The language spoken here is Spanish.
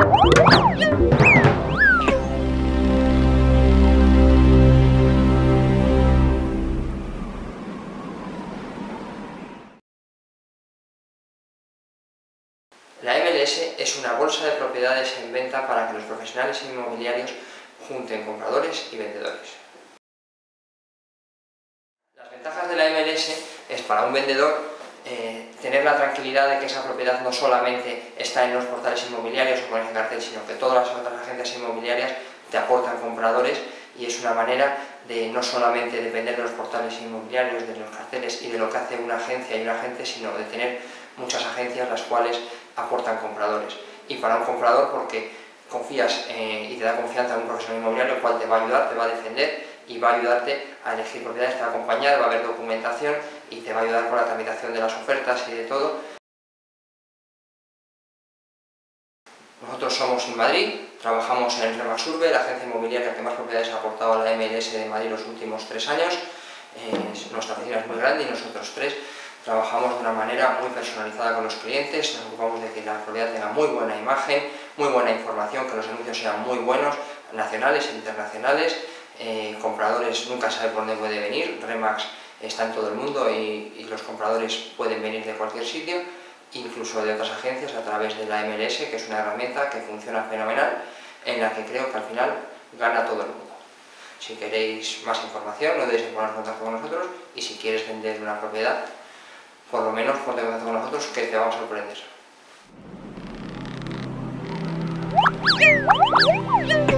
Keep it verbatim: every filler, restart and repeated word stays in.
La M L S es una bolsa de propiedades en venta para que los profesionales inmobiliarios junten compradores y vendedores. Las ventajas de la M L S es para un vendedor eh, tener la tranquilidad de que esa propiedad no solamente está en los portales inmobiliarios o con ese cartel, sino que todas las otras agencias inmobiliarias te aportan compradores, y es una manera de no solamente depender de los portales inmobiliarios, de los carteles y de lo que hace una agencia y un agente, sino de tener muchas agencias las cuales aportan compradores. Y para un comprador, porque confías eh, y te da confianza en un profesional inmobiliario, el cual te va a ayudar, te va a defender y va a ayudarte a elegir propiedades, te va a acompañar, va a haber documentación y te va a ayudar con la tramitación de las ofertas y de todo. Nosotros somos en Madrid, trabajamos en Remax Urbe, la agencia inmobiliaria que más propiedades ha aportado a la M L S de Madrid los últimos tres años. Eh, nuestra oficina es muy grande y nosotros tres trabajamos de una manera muy personalizada con los clientes, nos ocupamos de que la propiedad tenga muy buena imagen, muy buena información, que los anuncios sean muy buenos, nacionales e internacionales. Eh, compradores nunca saben por dónde puede venir, Remax está en todo el mundo y, y los compradores pueden venir de cualquier sitio, incluso de otras agencias, a través de la M L S, que es una herramienta que funciona fenomenal, en la que creo que al final gana todo el mundo. Si queréis más información, no debéis poner en contacto con nosotros, y si quieres vender una propiedad, por lo menos ponte en contacto con nosotros, que te vamos a sorprender.